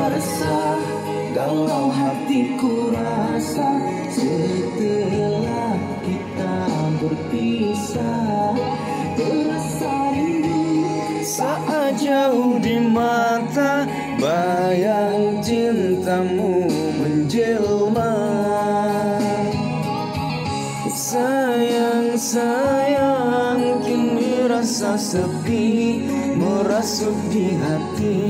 resah, galau hatiku rasa setelah kita berpisah. Terasa rindu saat jauh di mata, bayang cintamu menjelma. Sayang, sayang, kini rasa sepi merasuk di hati.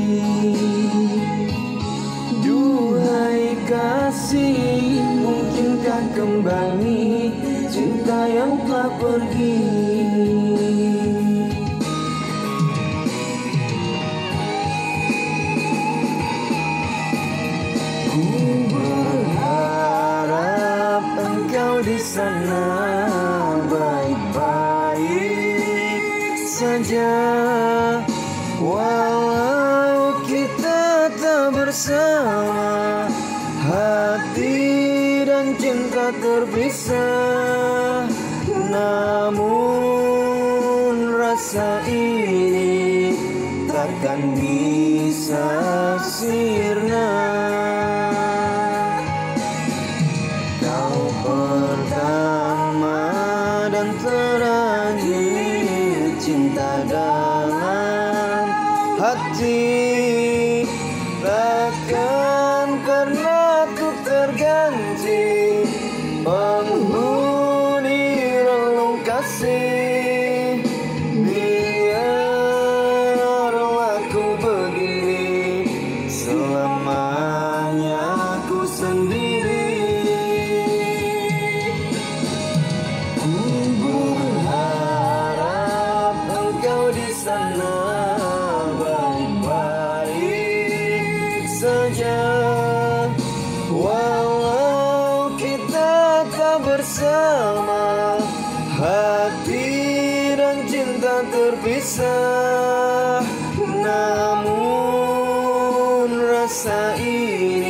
Duhai kasih, mungkinkah kembali cinta yang telah pergi? Ku berharap engkau di sana baik-baik saja, walau kita tak bersama, hati dan cinta terpisah. Namun rasa ini takkan bisa sirna. Kau pertama dan terakhir cinta dalam hati. Takkan pernah ku terganti penghuni relung kasih. Biarlah ku begini selamanya ku sendiri. Ku berharap engkau di sana baik-baik saja, walau kita tak bersama, hati dan cinta terpisah. Namun rasa ini